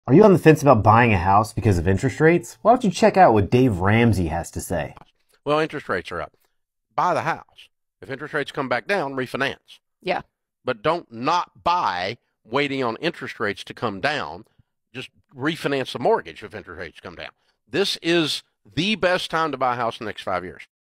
Are you on the fence about buying a house because of interest rates? Why don't you check out what Dave Ramsey has to say? Well, interest rates are up. Buy the house. If interest rates come back down, refinance. Yeah. But don't not buy waiting on interest rates to come down. Just refinance the mortgage if interest rates come down. This is the best time to buy a house in the next 5 years.